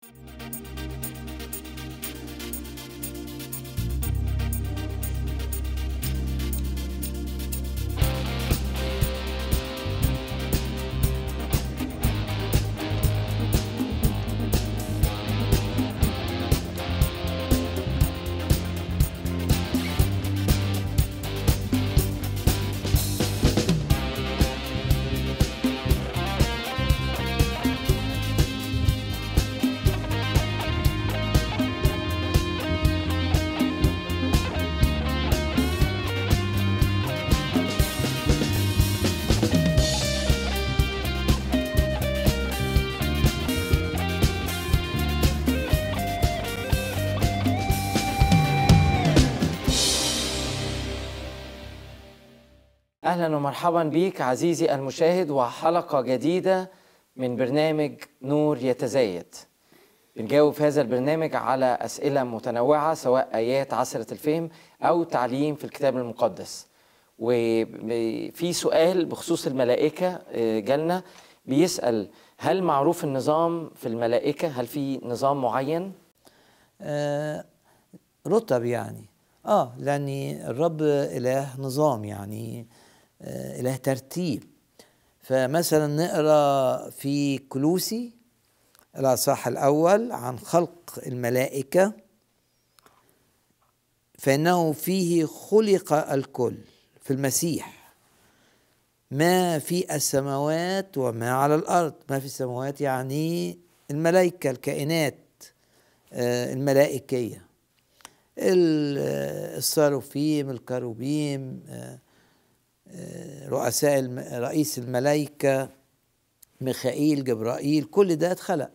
أهلا ومرحبا بيك عزيزي المشاهد وحلقة جديدة من برنامج نور يتزايد. بنجاوب في هذا البرنامج على أسئلة متنوعة سواء آيات عسرة الفهم أو تعليم في الكتاب المقدس. وفي سؤال بخصوص الملائكة جالنا بيسأل: هل معروف النظام في الملائكة؟ هل في نظام معين؟ رتب يعني لأن الرب إله نظام، يعني إله ترتيب. فمثلا نقرأ في كلوسي الأصحاح الأول عن خلق الملائكة: فإنه فيه خلق الكل، في المسيح، ما في السماوات وما على الأرض. ما في السماوات يعني الملائكة، الكائنات الملائكية، الصاروفيم، الكروبيم، رئيس الملائكة ميخائيل، جبرائيل، كل ده اتخلق.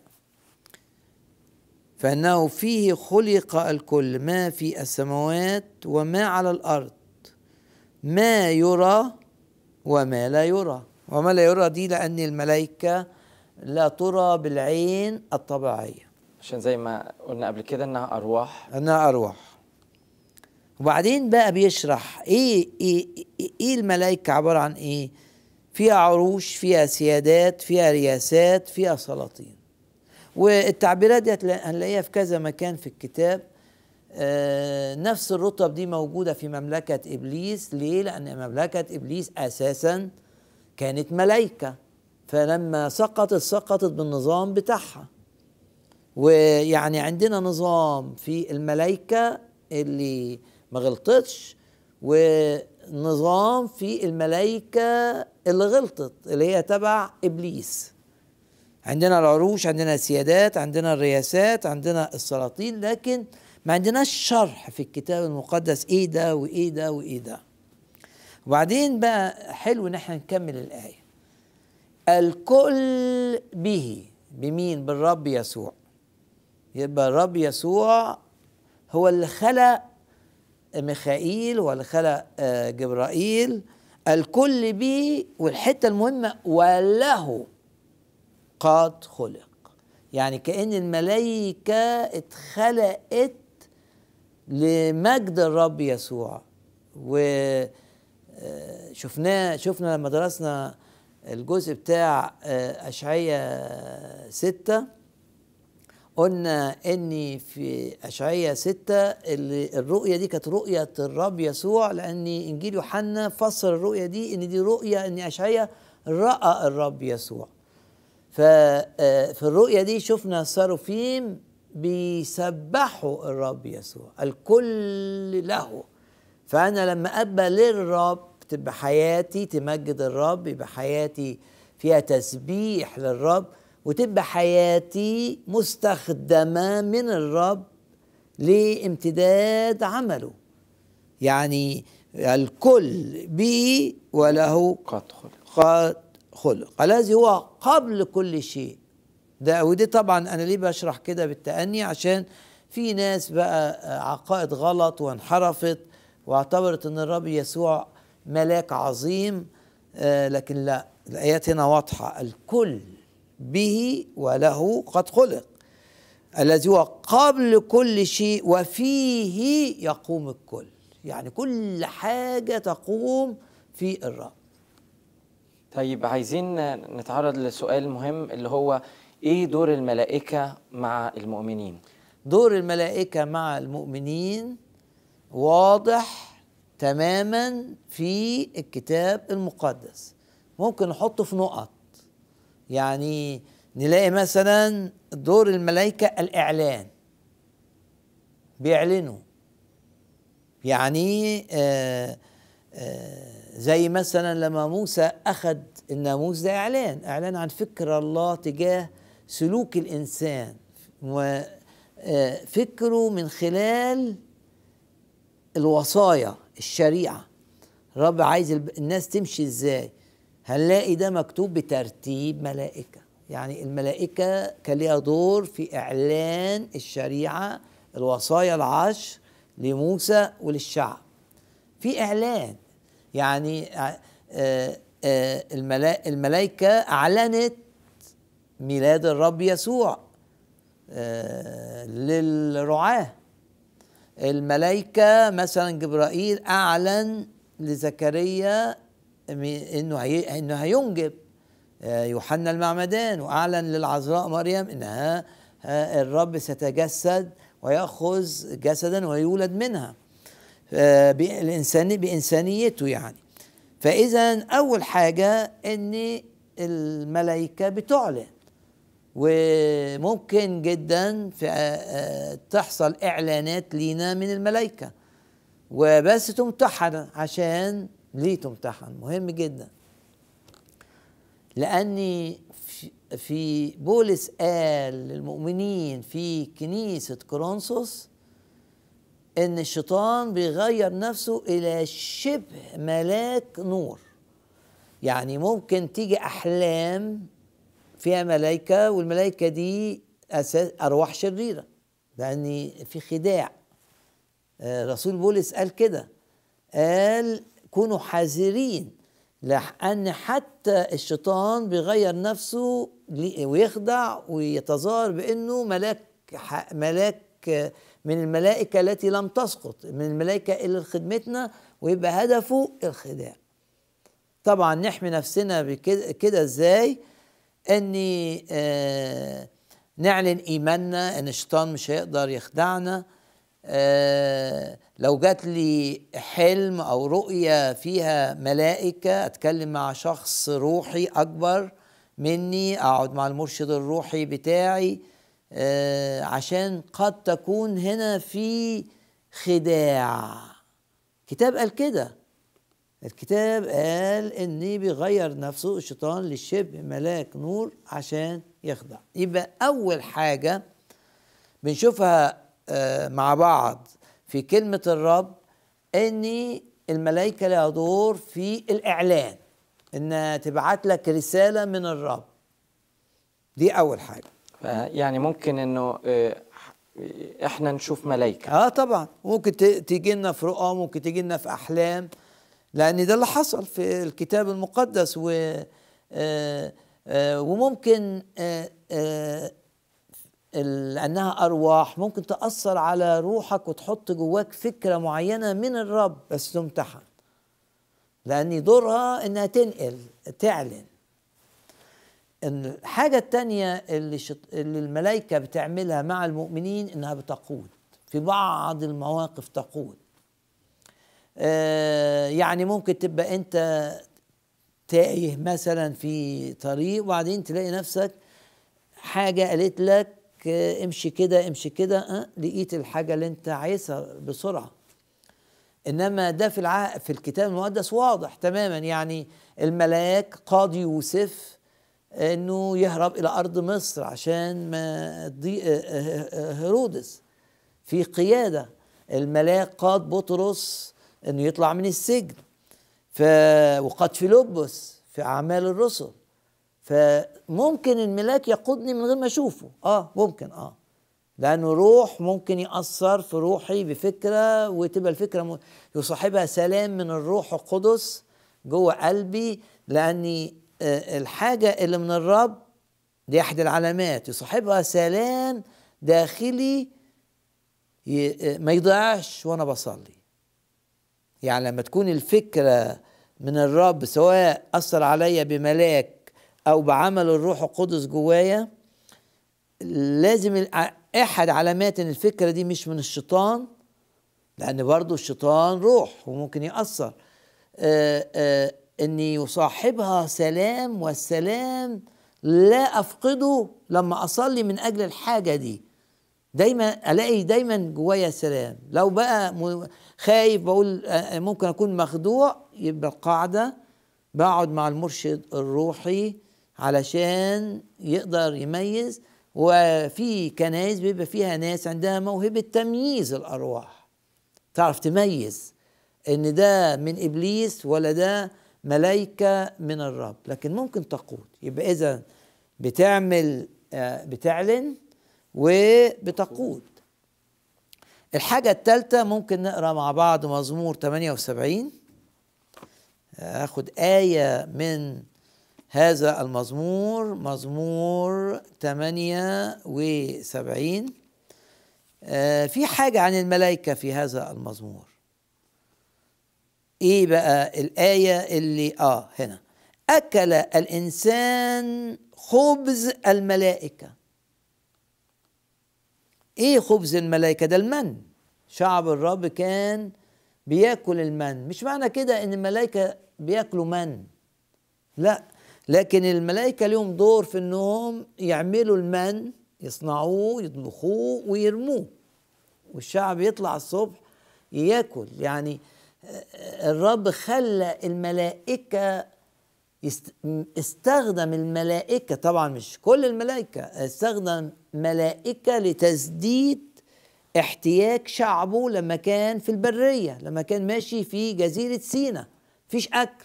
فإنه فيه خلق الكل، ما في السماوات وما على الأرض، ما يرى وما لا يرى. وما لا يرى دي لأن الملائكة لا ترى بالعين الطبيعية، عشان زي ما قلنا قبل كده إنها أرواح. وبعدين بقى بيشرح ايه الملائكة عبارة عن ايه. فيها عروش، فيها سيادات، فيها رياسات، فيها سلاطين. والتعبيرات دي هنلاقيها في كذا مكان في الكتاب. نفس الرتب دي موجودة في مملكة إبليس. ليه؟ لأن مملكة إبليس أساسا كانت ملائكة، فلما سقطت بالنظام بتاعها. ويعني عندنا نظام في الملائكة اللي ما غلطتش، ونظام في الملائكة اللي غلطت اللي هي تبع إبليس. عندنا العروش، عندنا السيادات، عندنا الرياسات، عندنا السلاطين، لكن ما عندناش شرح في الكتاب المقدس ايه ده وايه ده وايه ده. وبعدين بقى حلو ان احنا نكمل الآية: الكل به. بمين؟ بالرب يسوع. يبقى الرب يسوع هو اللي خلق ميخائيل، هو اللي خلق جبرائيل. الكل به، والحتة المهمة: وله قد خلق. يعني كأن الملائكة اتخلقت لمجد الرب يسوع. شفنا لما درسنا الجزء بتاع أشعياء 6، قلنا ان في أشعياء 6 الرؤية دي كانت رؤية الرب يسوع، لأن إنجيل يوحنا فسر الرؤية دي ان دي رؤية ان أشعياء رأى الرب يسوع. ففي الرؤية دي شفنا الصاروفيم بيسبحوا الرب يسوع، الكل له. فأنا لما أبقى للرب تبقى حياتي تمجد الرب، يبقى حياتي فيها تسبيح للرب، وتبقى حياتي مستخدمة من الرب لامتداد عمله. يعني الكل به وله قد خلق، الذي هو قبل كل شيء. ده ودي طبعا أنا ليه بشرح كده بالتأني؟ عشان في ناس بقى عقائد غلط وانحرفت واعتبرت ان الرب يسوع ملاك عظيم، لكن لا، الآيات هنا واضحة: الكل به وله قد خلق، الذي هو قبل كل شيء وفيه يقوم الكل. يعني كل حاجة تقوم في الرب. طيب عايزين نتعرض لسؤال مهم اللي هو ايه دور الملائكة مع المؤمنين؟ دور الملائكة مع المؤمنين واضح تماما في الكتاب المقدس. ممكن نحطه في نقط. يعني نلاقي مثلا دور الملائكة الإعلان، بيعلنوا. يعني زي مثلا لما موسى أخذ الناموس، ده إعلان عن فكر الله تجاه سلوك الإنسان، وفكره من خلال الوصايا، الشريعة. الرب عايز الناس تمشي ازاي. هنلاقي ده مكتوب بترتيب ملائكة. يعني الملائكة كان ليها دور في إعلان الشريعة، الوصايا العشر لموسى وللشعب. في إعلان، يعني الملائكة أعلنت ميلاد الرب يسوع للرعاة. الملائكة مثلا جبرائيل أعلن لزكريا إنه هينجب يوحنا المعمدان، وأعلن للعذراء مريم إنها الرب ستجسد ويأخذ جسدا ويولد منها بإنسانيته. يعني فإذا أول حاجة إن الملائكة بتعلن، وممكن جدا تحصل إعلانات لينا من الملائكة، وبس تمتحن. عشان ليه تمتحن؟ مهم جدا، لأني في بولس قال للمؤمنين في كنيسة كورنثوس إن الشيطان بيغير نفسه إلى شبه ملاك نور. يعني ممكن تيجي أحلام فيها ملائكة، والملائكة دي أرواح شريرة، لأن في خداع. رسول بولس قال كده، قال كونوا حذرين، لأن حتى الشيطان بيغير نفسه ويخدع ويتظاهر بأنه ملاك من الملائكة التي لم تسقط، من الملائكة اللي لخدمتنا، ويبقى هدفه الخداع. طبعا نحمي نفسنا بكده ازاي؟ اني نعلن ايماننا ان الشيطان مش هيقدر يخدعنا. لو جات لي حلم او رؤية فيها ملائكة، اتكلم مع شخص روحي اكبر مني، اقعد مع المرشد الروحي بتاعي، عشان قد تكون هنا في خداع. الكتاب قال كده، الكتاب قال ان بيغير نفسه الشيطان للشبه ملاك نور عشان يخدع. يبقى اول حاجة بنشوفها مع بعض في كلمة الرب ان الملائكة لها دور في الاعلان، انها تبعت لك رسالة من الرب. دي اول حاجة. يعني ممكن انه احنا نشوف ملائكة. طبعا ممكن تيجي لنا في رؤى، ممكن تيجي لنا في احلام، لان ده اللي حصل في الكتاب المقدس. وممكن لانها ارواح ممكن تاثر على روحك وتحط جواك فكره معينه من الرب، بس تمتحن، لان دورها انها تنقل تعلن. الحاجه التانيه اللي الملائكه بتعملها مع المؤمنين انها بتقود، في بعض المواقف تقود. يعني ممكن تبقى انت تايه مثلا في طريق، وبعدين تلاقي نفسك حاجة قالت لك امشي كده امشي كده، لقيت الحاجة اللي انت عايزها بسرعة. انما ده في الكتاب المقدس واضح تماما. يعني الملاك قاد يوسف انه يهرب الى ارض مصر عشان ما هيرودس في قيادة. الملاك قاد بطرس انه يطلع من السجن، وقد فيلبس في اعمال الرسل. فممكن الملاك يقودني من غير ما اشوفه. ممكن لانه روح ممكن ياثر في روحي بفكره، وتبقى الفكره يصاحبها سلام من الروح القدس جوه قلبي، لاني الحاجه اللي من الرب دي احد العلامات، يصاحبها سلام داخلي ما يضيعش وانا بصلي. يعني لما تكون الفكرة من الرب، سواء أثر عليا بملاك أو بعمل الروح القدس جوايا، لازم احد علامات ان الفكره دي مش من الشيطان، لان برضو الشيطان روح وممكن يأثر، ان يصاحبها سلام، والسلام لا افقده لما اصلي من اجل الحاجه دي. دايما الاقي دايما جوايا سلام. لو بقى خايف بقول ممكن اكون مخدوع، يبقى القاعده بقعد مع المرشد الروحي علشان يقدر يميز. وفي كنايس بيبقى فيها ناس عندها موهبه تمييز الارواح، تعرف تميز ان ده من ابليس ولا ده ملائكه من الرب، لكن ممكن تقود. يبقى اذا بتعلن وبتقود. الحاجه الثالثه ممكن نقرا مع بعض مزمور 78. اخد آية من هذا المزمور، مزمور 78. في حاجة عن الملائكة في هذا المزمور. ايه بقى الآية اللي هنا؟ أكل الإنسان خبز الملائكة. ايه خبز الملائكة؟ ده المن. شعب الرب كان بياكل المن. مش معنى كده ان الملائكة بياكلوا من، لا، لكن الملائكة لهم دور في انهم يعملوا المن، يصنعوه يطبخوه ويرموه، والشعب يطلع الصبح ياكل. يعني الرب خلى الملائكة، استخدم الملائكة، طبعا مش كل الملائكة، استخدم ملائكة لتسديد احتياج شعبه لما كان في البرية، لما كان ماشي في جزيرة سيناء مفيش أكل،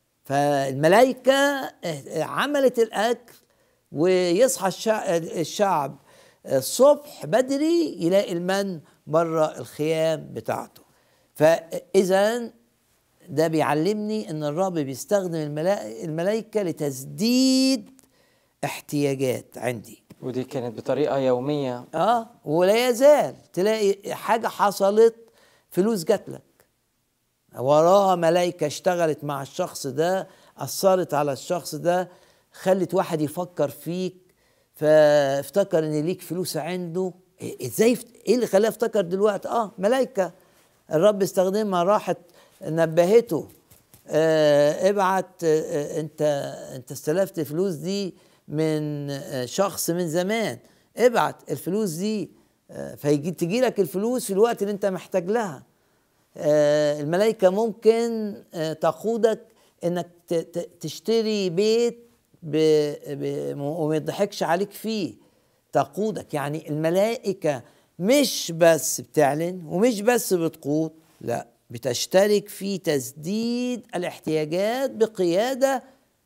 فالملائكة عملت الأكل. ويصحى الشعب الصبح بدري يلاقي المن بره الخيام بتاعته. فإذا ده بيعلمني ان الرب بيستخدم الملائكة لتسديد احتياجات عندي، ودي كانت بطريقة يومية. ولا يزال تلاقي حاجة حصلت، فلوس جات لك وراها ملائكة اشتغلت مع الشخص ده، أثرت على الشخص ده، خلت واحد يفكر فيك فافتكر ان ليك فلوس عنده. ازاي؟ ايه اللي خلاه افتكر دلوقتي؟ ملائكة الرب استخدمها، راحت نبهته، ابعت، انت استلفت فلوس دي من شخص من زمان، ابعت الفلوس دي تجي لك الفلوس في الوقت اللي انت محتاج لها. الملائكة ممكن تقودك انك تشتري بيت وما يضحكش عليك فيه، تقودك. يعني الملائكة مش بس بتعلن ومش بس بتقود، لا، بتشترك في تسديد الاحتياجات بقيادة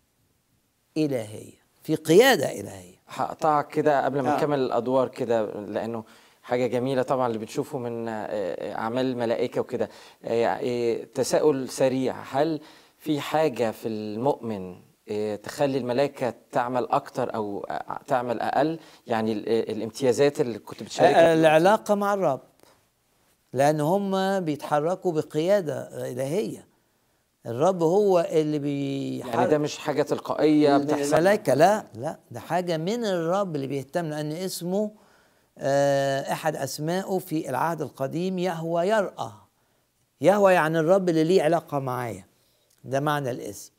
إلهية، في قيادة إلهية. هقطعك كده قبل ما نكمل الأدوار كده، لأنه حاجة جميلة طبعا اللي بتشوفه من أعمال الملائكة وكده. تساؤل سريع، هل في حاجة في المؤمن تخلي الملائكة تعمل أكتر أو تعمل أقل؟ يعني الامتيازات اللي كنت بتشاركها، العلاقة مع الرب، لأن هم بيتحركوا بقيادة إلهية. الرب هو اللي يعني ده مش حاجة تلقائية بتحصل الملائكة، لا، ده حاجة من الرب اللي بيهتم، لأن اسمه أحد أسمائه في العهد القديم يهوى يرأى. يهوى يعني الرب اللي ليه علاقة معايا، ده معنى الاسم.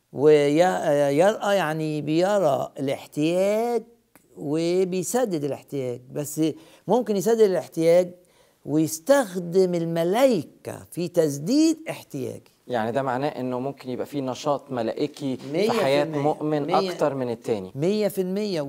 ويرأى يعني بيرى الاحتياج وبيسدد الاحتياج، بس ممكن يسدد الاحتياج ويستخدم الملائكة في تسديد احتياجي. يعني ده معناه انه ممكن يبقى فيه نشاط ملائكي في حياة مؤمن اكتر من التاني. 100%.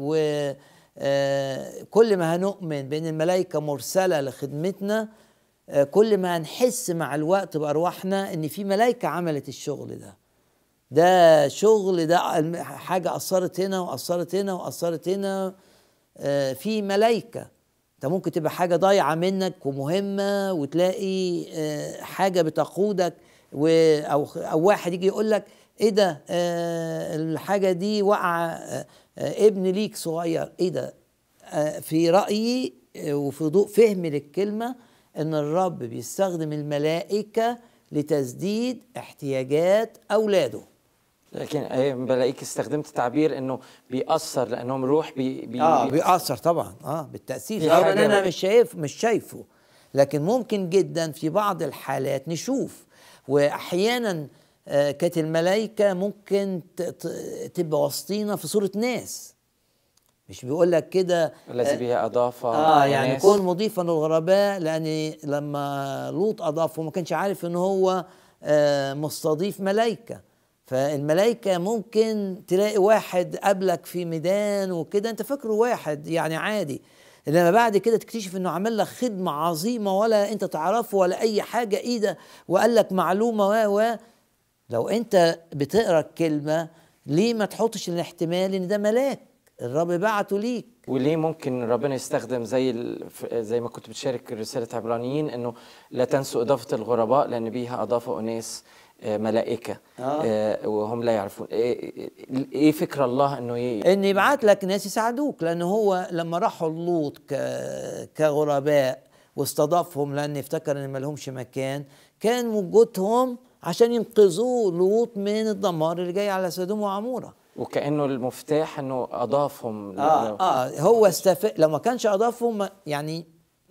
وكل ما هنؤمن بان الملائكة مرسلة لخدمتنا، كل ما هنحس مع الوقت بأرواحنا ان في ملائكة عملت الشغل ده شغل، ده حاجة أثرت هنا وأثرت هنا وأثرت هنا. في ملائكة. انت ممكن تبقى حاجة ضايعة منك ومهمة، وتلاقي حاجة بتقودك، أو واحد يجي يقول لك ايه ده، الحاجة دي وقع ابن ليك صغير، ايه ده؟ في رأيي وفي ضوء فهمي للكلمة ان الرب بيستخدم الملائكة لتسديد احتياجات أولاده. لكن بلاقيك استخدمت تعبير انه بيأثر لانهم روح بيأثر طبعا بالتأثير. رغم ان انا مش شايفه، لكن ممكن جدا في بعض الحالات نشوف. واحيانا كانت الملائكة ممكن تبقى وسطينا في صورة ناس. مش بيقول لك كده الذي به اضافه يعني كون مضيفا للغرباء، لان لما لوط اضافه ما كانش عارف ان هو مستضيف ملائكة. فالملائكة ممكن تلاقي واحد قبلك في ميدان وكده انت فاكره واحد يعني عادي، انما بعد كده تكتشف انه عمل لك خدمة عظيمة ولا انت تعرفه ولا اي حاجة ايده، وقال لك معلومة لو انت بتقرا الكلمة ليه ما تحطش الاحتمال ان ده ملاك الرب بعته ليك؟ وليه ممكن ربنا يستخدم زي ما كنت بتشارك رسالة عبرانيين انه لا تنسوا اضافة الغرباء لان بيها اضافوا اناس ملائكة وهم لا يعرفون. ايه فكر الله ان يبعت لك ناس يساعدوك، لان هو لما راحوا لوط كغرباء واستضافهم لان افتكر ان ما لهمش مكان، كان وجودهم عشان ينقذوا لوط من الدمار اللي جاي على سدوم وعمورة. وكأنه المفتاح انه اضافهم. هو لو ما كانش اضافهم يعني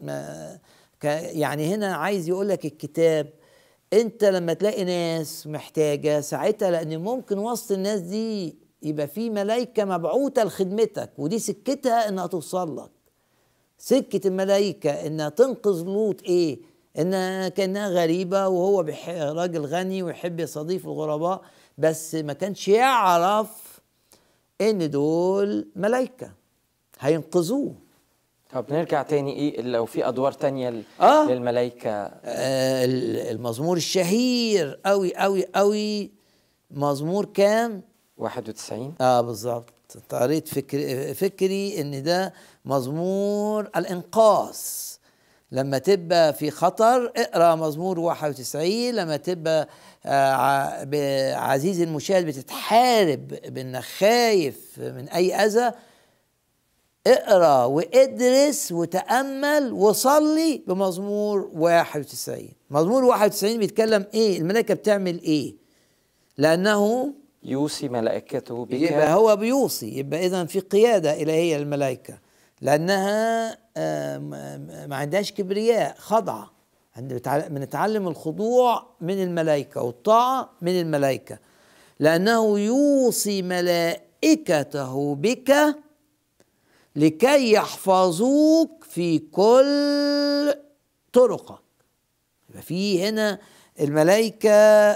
يعني هنا عايز يقول لك الكتاب انت لما تلاقي ناس محتاجة ساعتها، لان ممكن وسط الناس دي يبقى في ملائكة مبعوثة لخدمتك، ودي سكتها انها توصل لك. سكة الملائكة انها تنقذ لوط انها كانها غريبة وهو راجل غني ويحب يستضيف الغرباء، بس ما كانش يعرف ان دول ملائكة هينقذوه. طب نرجع تاني لو في ادوار تانية للملائكة. المزمور الشهير قوي قوي قوي، مزمور كام؟ 91. بالظبط. قريت فكري ان ده مزمور الانقاذ. لما تبقى في خطر اقرا مزمور 91. لما تبقى عزيزي المشاهد بتتحارب بانك خايف من اي اذى، اقرا وادرس وتامل وصلي بمزمور 91. مزمور 91 بيتكلم الملائكه بتعمل لانه يوصي ملائكته بك. يبقى هو بيوصي، يبقى اذا في قياده الهيه للملائكه، لانها ما عندهاش كبرياء، خضعه. بنتعلم الخضوع من الملائكه والطاعه من الملائكه، لانه يوصي ملائكته بك لكي يحفظوك في كل طرقك. يبقى في هنا الملائكة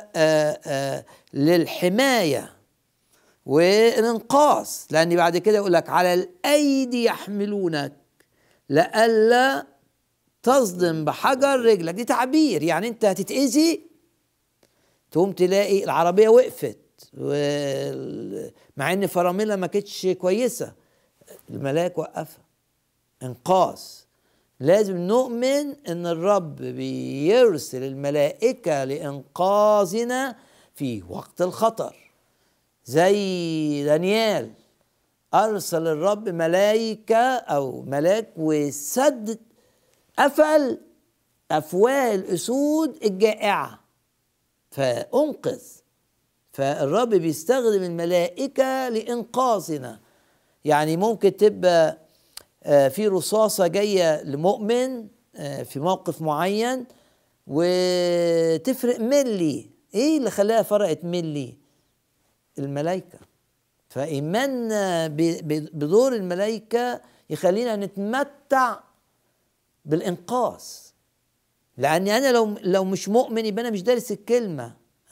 للحماية والإنقاذ، لأن بعد كده يقول لك على الأيدي يحملونك لئلا تصدم بحجر رجلك. دي تعبير يعني أنت هتتأذي تقوم تلاقي العربية وقفت مع إن فراملها ما كانتش كويسة، الملاك وقفها. انقاذ. لازم نؤمن ان الرب بيرسل الملائكة لانقاذنا في وقت الخطر. زي دانيال ارسل الرب ملائكة او ملاك وسد قفل افواه الاسود الجائعة فانقذ. فالرب بيستخدم الملائكة لانقاذنا. يعني ممكن تبقى في رصاصة جاية لمؤمن في موقف معين وتفرق ملي. ايه اللي خلاها فرقت ملي؟ الملائكة. فإيماننا بدور الملائكة يخلينا نتمتع بالإنقاذ. لأني أنا لو مش مؤمن يبقى أنا مش دارس الكلمة.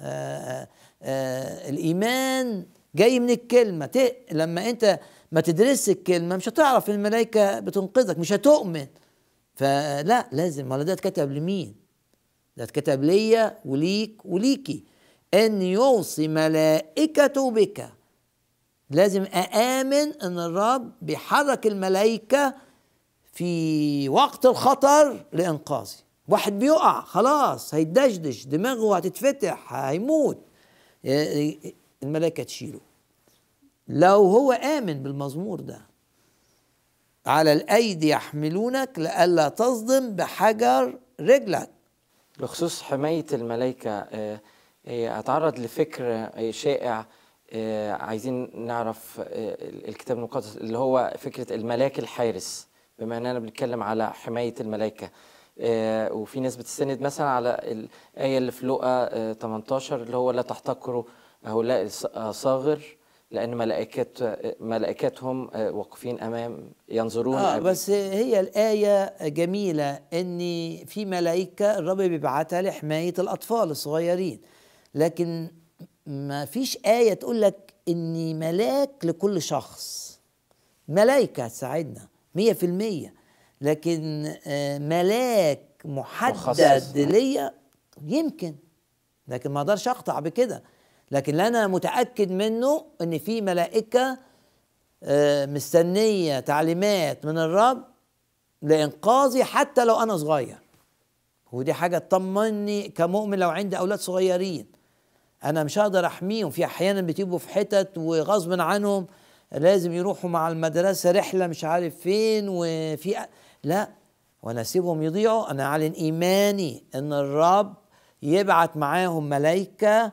الإيمان جاي من الكلمة. لما أنت ما تدرس الكلمة مش هتعرف الملائكة بتنقذك، مش هتؤمن. فلا، لازم. ولا ده اتكتب لمين؟ ده اتكتب ليا وليك وليكي، ان يوصي ملائكته بك. لازم أآمن ان الرب بيحرك الملائكة في وقت الخطر لإنقاذي. واحد بيقع خلاص هيدشدش، دماغه هتتفتح، هيموت، الملائكة تشيله. لو هو آمن بالمزمور ده، على الأيدي يحملونك لئلا تصدم بحجر رجلك. بخصوص حماية الملائكة، أتعرض لفكر شائع عايزين نعرف الكتاب المقدس اللي هو فكرة الملاك الحارس، بما أننا بنتكلم على حماية الملائكة. وفي ناس بتستند مثلا على الآية اللي في لوقا 18 اللي هو لا تحتقروا هؤلاء الصاغر لأن ملائكتهم واقفين أمام ينظرون أبي. بس هي الآية جميلة، إن في ملائكة الرب بيبعتها لحماية الأطفال الصغيرين، لكن ما فيش آية تقول لك إني ملاك لكل شخص. ملائكة تساعدنا 100%، لكن ملاك محدد ليا يمكن، لكن ما اقدرش اقطع بكده. لكن اللي انا متأكد منه ان في ملائكة مستنية تعليمات من الرب لإنقاذي حتى لو انا صغير، ودي حاجة تطمني كمؤمن. لو عندي اولاد صغيرين انا مش هقدر احميهم، في احيانا بتبقوا في حتت وغصب عنهم لازم يروحوا مع المدرسة رحلة مش عارف فين، لا، وانا اسيبهم يضيعوا؟ انا اعلن ايماني ان الرب يبعت معاهم ملائكة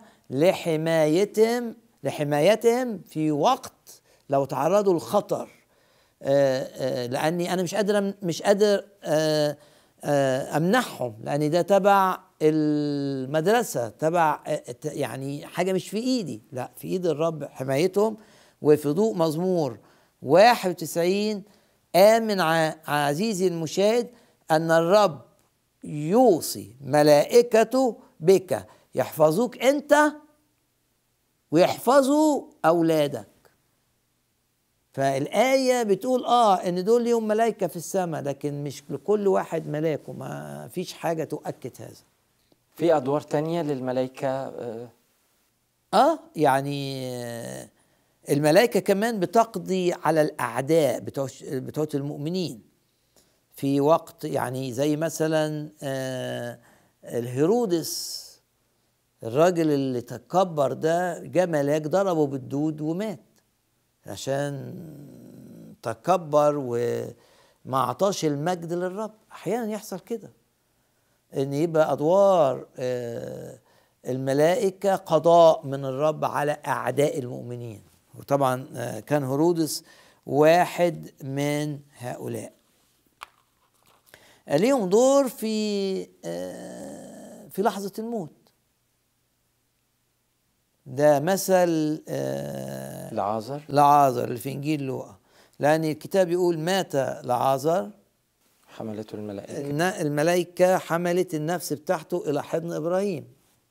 لحمايتهم في وقت لو تعرضوا للخطر. لاني انا مش قادر امنحهم، لان ده تبع المدرسة، تبع يعني حاجة مش في ايدي، لا، في ايد الرب حمايتهم. وفي ضوء مزمور 91 آمن عزيزي المشاهد أن الرب يوصي ملائكته بك يحفظوك أنت ويحفظوا أولادك. فالآية بتقول إن دول ليهم ملائكة في السماء، لكن مش لكل واحد ملاك، وما فيش حاجة تؤكد هذا. في أدوار تانية للملائكة؟ يعني الملائكة كمان بتقضي على الأعداء بتوع المؤمنين في وقت، يعني زي مثلا الهيرودس، الراجل اللي تكبر ده، جه ملاك ضربه بالدود ومات عشان تكبر وما عطاش المجد للرب. أحيانا يحصل كده، إن يبقى أدوار الملائكة قضاء من الرب على أعداء المؤمنين، وطبعا كان هيرودس واحد من هؤلاء. ليهم دور في لحظة الموت. ده مثل لعازر اللي في إنجيل لوقا، لأن الكتاب يقول مات لعازر حملته الملائكة. الملائكة حملت النفس بتاعته إلى حضن إبراهيم.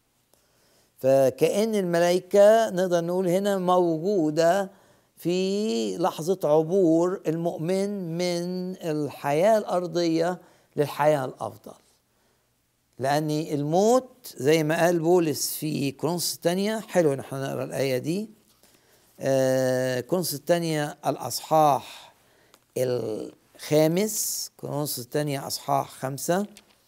فكأن الملائكة نقدر نقول هنا موجودة في لحظة عبور المؤمن من الحياة الأرضية للحياة الأفضل. لأن الموت زي ما قال بولس في كورنثوس الثانية، حلو نحن نقرأ الآية دي، كورنثوس الثانية الأصحاح 5، كورنثوس الثانية أصحاح 5،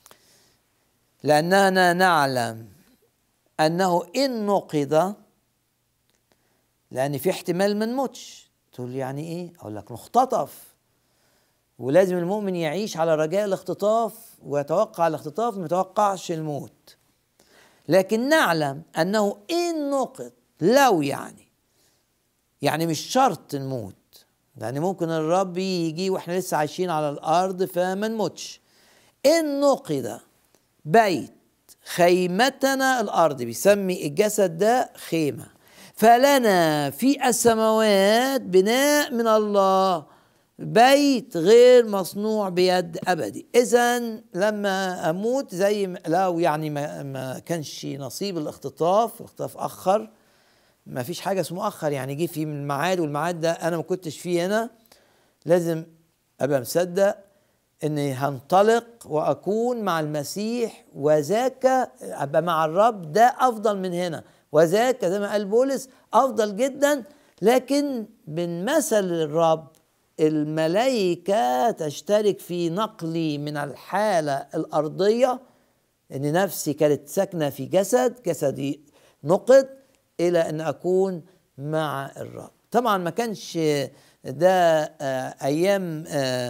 لأننا نعلم أنه إن نقض، لأن في احتمال ما نموتش. تقول يعني إيه؟ أقول لك نختطف، ولازم المؤمن يعيش على رجاء الاختطاف ويتوقع الاختطاف، ما يتوقعش الموت. لكن نعلم أنه إن نقض، لو يعني مش شرط نموت، لأن ممكن الرب يجي وإحنا لسه عايشين على الأرض فما نموتش. إن نقض بيت خيمتنا الأرض، بيسمي الجسد ده خيمة، فلنا في السماوات بناء من الله، بيت غير مصنوع بيد أبدي. إذن لما أموت، زي لو ما كانش نصيب الاختطاف أخر، ما فيش حاجة اسمه أخر، يعني جه في الميعاد، والميعاد ده أنا ما كنتش فيه هنا، لازم أبقى مصدق اني هنطلق واكون مع المسيح، وذاك ابقى مع الرب، ده افضل من هنا، وذاك زي ما قال بولس افضل جدا. لكن بنمثل الرب، الملائكة تشترك في نقلي من الحالة الأرضية، ان نفسي كانت ساكنة في جسدي نقد، الى ان اكون مع الرب. طبعا ما كانش ده ايام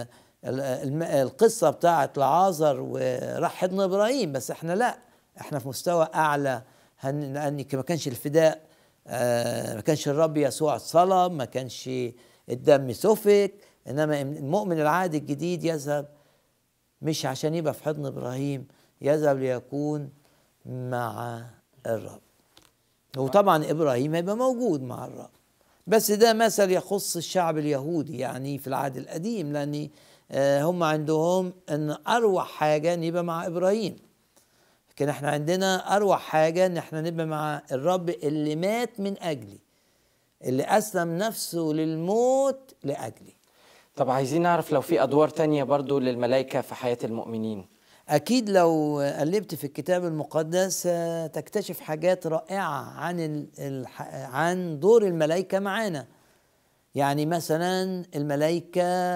القصة بتاعت لعازر وراح حضن إبراهيم، بس احنا لا، احنا في مستوى أعلى، لأن ما كانش الفداء ما كانش الرب يسوع اتصلب، ما كانش الدم سفك، انما المؤمن العهد الجديد يذهب مش عشان يبقى في حضن ابراهيم، يذهب ليكون مع الرب. وطبعا ابراهيم هيبقى موجود مع الرب، بس ده مثل يخص الشعب اليهودي يعني في العهد القديم، لان هم عندهم ان اروع حاجه ان يبقى مع ابراهيم، لكن احنا عندنا اروع حاجه ان احنا نبقى مع الرب اللي مات من اجلي، اللي اسلم نفسه للموت لاجلي. طب عايزين نعرف لو في ادوار تانية برضو للملائكة في حياة المؤمنين. اكيد لو قلبت في الكتاب المقدس تكتشف حاجات رائعه عن دور الملائكه معانا. يعني مثلا الملائكه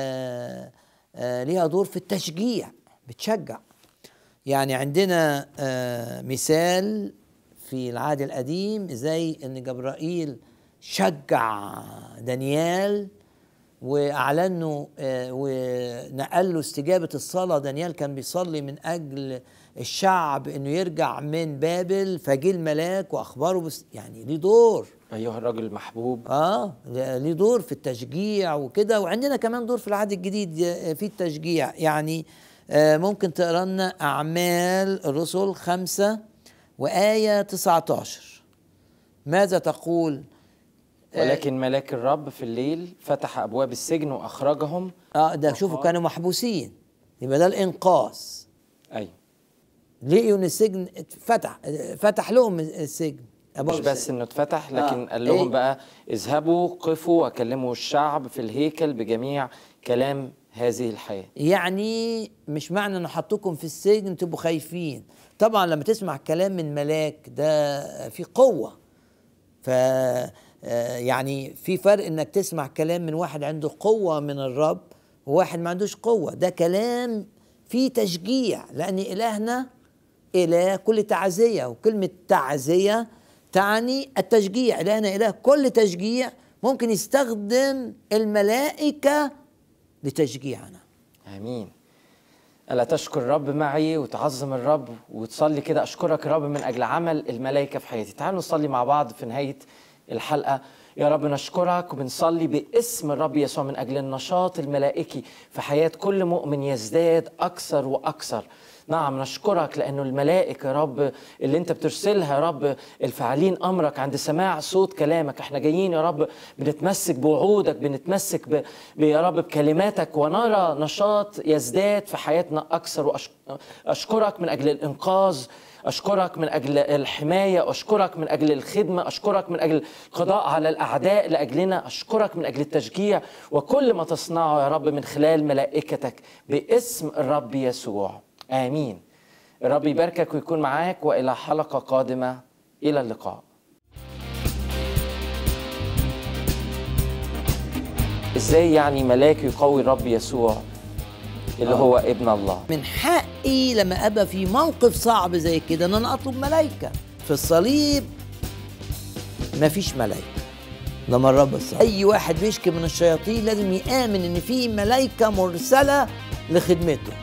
ليها دور في التشجيع، بتشجع. يعني عندنا مثال في العهد القديم زي ان جبرائيل شجع دانيال واعلن له ونقل له استجابه الصلاه. دانيال كان بيصلي من اجل الشعب انه يرجع من بابل، فجه الملاك واخبره يعني ليه دور. ايها الرجل المحبوب. ليه دور في التشجيع وكده. وعندنا كمان دور في العهد الجديد في التشجيع. يعني ممكن تقرا لنا اعمال الرسل 5 وآية 19. ماذا تقول؟ ولكن ملاك الرب في الليل فتح ابواب السجن واخرجهم. ده شوفوا كانوا محبوسين، يبقى ده الانقاذ. ايوه، لقيوا ان السجن فتح لهم السجن. مش بس انه اتفتح، لكن قال لهم بقى اذهبوا قفوا وكلموا الشعب في الهيكل بجميع كلام هذه الحياة. يعني مش معنى انه حطوكم في السجن تبقوا خايفين. طبعا لما تسمع كلام من ملاك ده في قوة. يعني في فرق انك تسمع كلام من واحد عنده قوة من الرب وواحد ما عندوش قوة. ده كلام فيه تشجيع، لأن إلهنا إله كل تعزية، وكلمة تعزية تعني التشجيع. إلهنا إله كل تشجيع، ممكن يستخدم الملائكة لتشجيعنا. آمين. ألا تشكر الرب معي وتعظم الرب وتصلي كده؟ أشكرك يا رب من أجل عمل الملائكة في حياتي. تعالوا نصلي مع بعض في نهاية الحلقة. يا رب نشكرك وبنصلي باسم الرب يسوع من أجل النشاط الملائكي في حياة كل مؤمن يزداد أكثر وأكثر. نعم نشكرك لأنه الملائكة يا رب اللي أنت بترسلها يا رب الفاعلين أمرك عند سماع صوت كلامك. احنا جايين يا رب بنتمسك بوعودك، بنتمسك يا رب بكلماتك، ونرى نشاط يزداد في حياتنا أكثر. وأشكرك من أجل الإنقاذ، أشكرك من أجل الحماية، أشكرك من أجل الخدمة، أشكرك من أجل القضاء على الأعداء لأجلنا، أشكرك من أجل التشجيع وكل ما تصنعه يا رب من خلال ملائكتك باسم الرب يسوع. آمين. الرب يباركك ويكون معاك، وإلى حلقة قادمة. إلى اللقاء. إزاي يعني ملاك يقوي الرب يسوع اللي هو ابن الله؟ من حقي لما أبقى في موقف صعب زي كده أن أنا أطلب ملائكة. في الصليب مفيش ملائكة لما الرب الصليب. أي واحد بيشكي من الشياطين لازم يآمن أن في ملائكة مرسلة لخدمته.